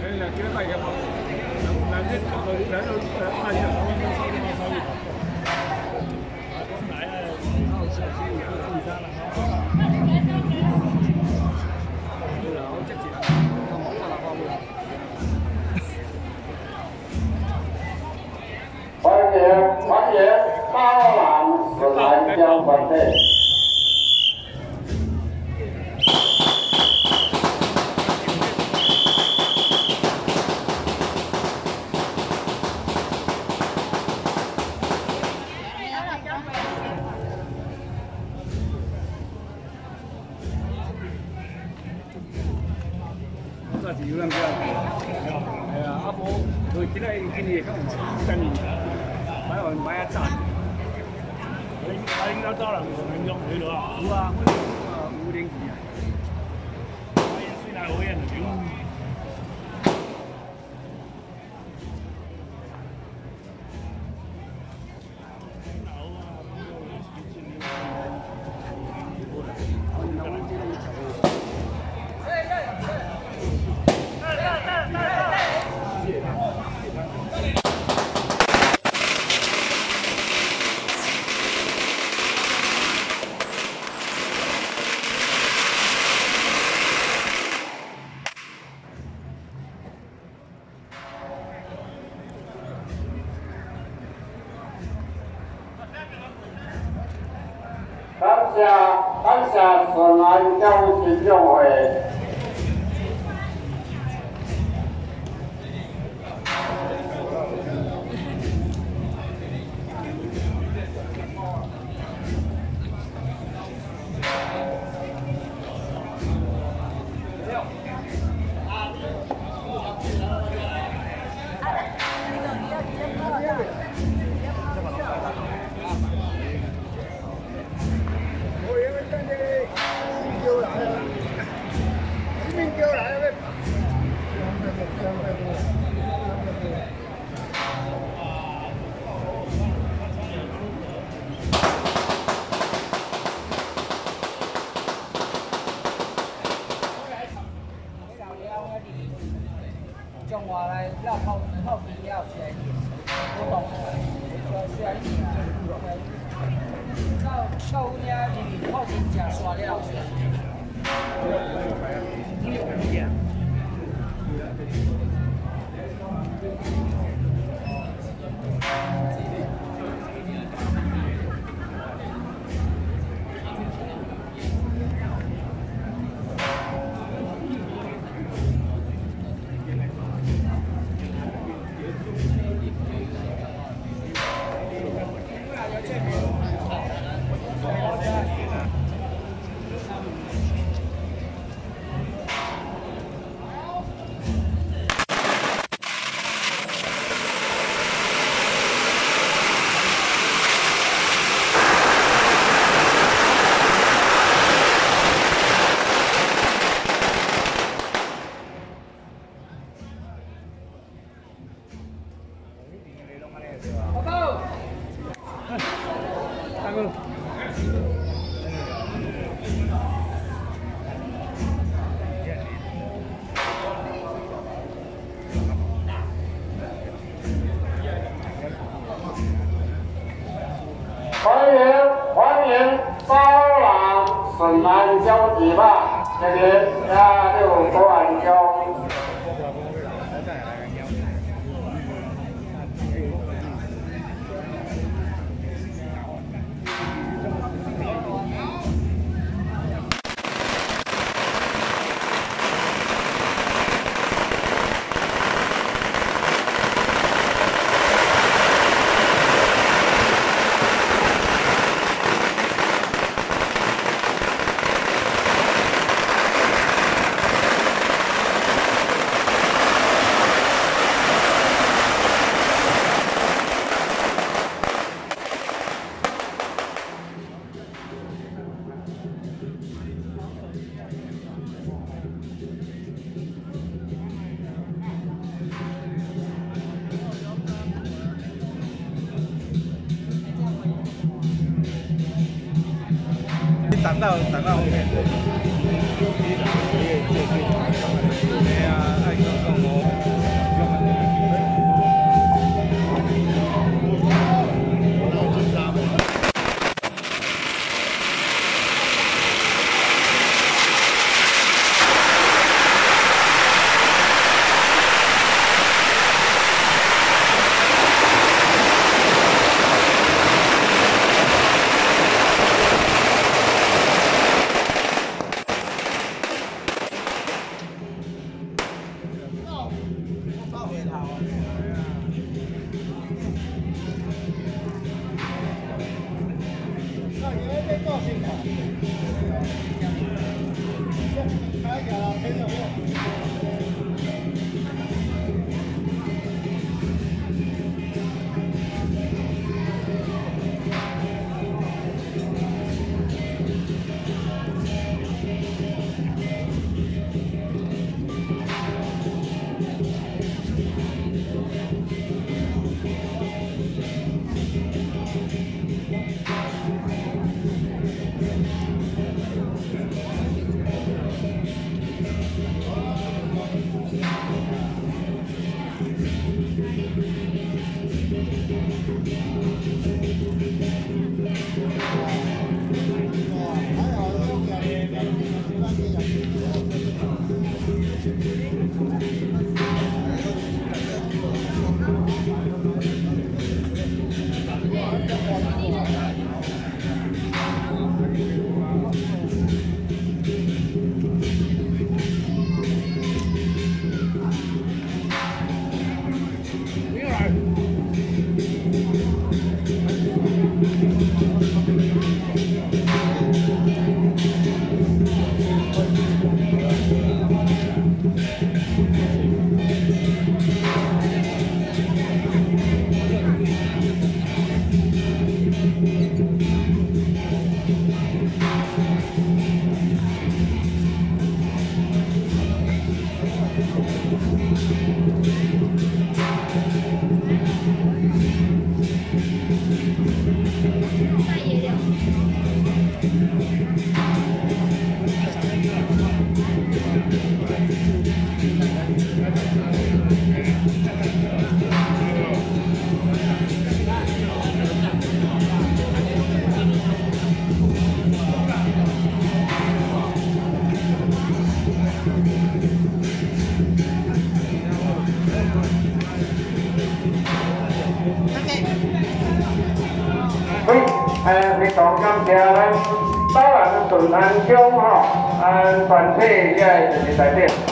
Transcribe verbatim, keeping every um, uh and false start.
来叫大家跑，来这来到大家我们稍微稍微跑。来了，好小心，注意他了哈。然后这几个，他毛上了花不了。 欢迎欢迎高兰市南江团队。 那是有人叫，哎呀，阿婆，佢今日今年咁真年，買來買一扎。你你應該多人同人約佢咯。有啊，我啊五點幾啊。我也雖然我也能用。 感谢感谢顺安教师总会。 中华来要靠靠比要选，不懂，就选你啦。到到有影就是靠真正刷了选。报告。大哥。 欢迎欢迎高兰顺安交集吧，这边加六高安交。 挡到挡到后面。对啊，爱讲讲我。 誒，你講今次咧，當然順安鄉嗬，誒，全體嘅就是代表。